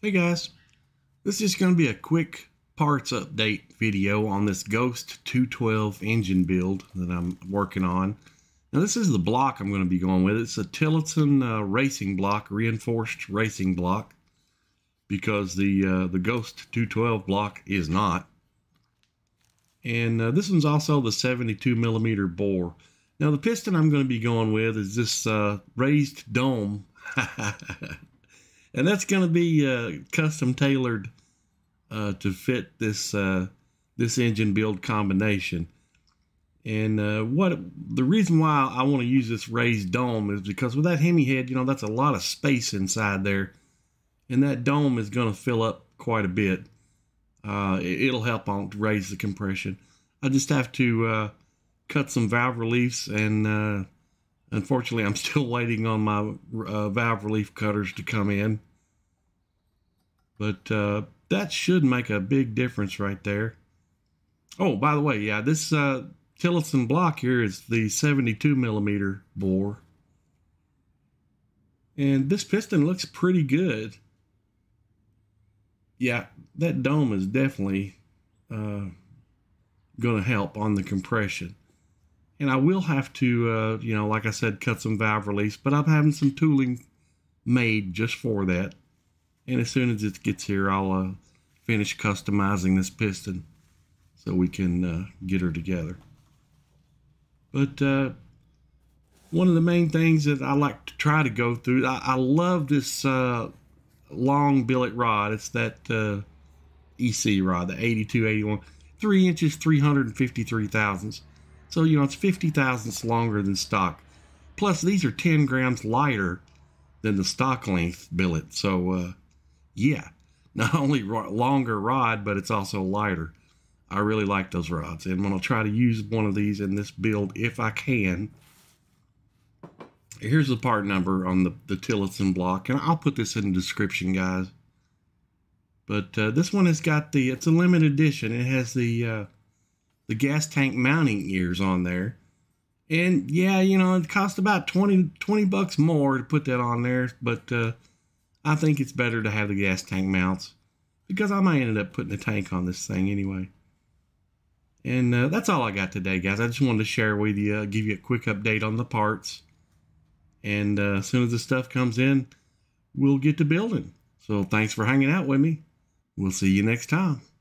Hey guys, this is going to be a quick parts update video on this Ghost 212 engine build that I'm working on. Now this is the block I'm going to be going with. It's a Tillotson racing block, reinforced racing block, because the Ghost 212 block is not. And this one's also the 72 millimeter bore. Now the piston I'm going to be going with is this raised dome. And that's going to be custom tailored to fit this this engine build combination. And the reason why I want to use this raised dome is because with that Hemi head, you know, that's a lot of space inside there, and that dome is going to fill up quite a bit. It'll help on to raise the compression. I just have to cut some valve reliefs, and unfortunately, I'm still waiting on my valve relief cutters to come in. But that should make a big difference right there. Oh, by the way, yeah, this Tillotson block here is the 72 millimeter bore. And this piston looks pretty good. Yeah, that dome is definitely going to help on the compression. And I will have to, you know, like I said, cut some valve reliefs, but I'm having some tooling made just for that. And as soon as it gets here, I'll finish customizing this piston so we can get her together. But one of the main things that I like to try to go through, I love this long billet rod. It's that EC rod, the 8281, 3 inches, 353 thousandths. So, you know, it's 50 thousandths longer than stock. Plus, these are 10 grams lighter than the stock length billet. So, yeah, not only longer rod, but it's also lighter. I really like those rods, and I'm going to try to use one of these in this build if I can. Here's the part number on the Tillotson block, and I'll put this in the description, guys. But this one has got it's a limited edition. It has the gas tank mounting ears on there. And yeah, you know, it cost about 20 bucks more to put that on there, but I think it's better to have the gas tank mounts, because I might end up putting a tank on this thing anyway. And that's all I got today, guys. I just wanted to share with you, give you a quick update on the parts. And as soon as the stuff comes in, we'll get to building. So thanks for hanging out with me. We'll see you next time.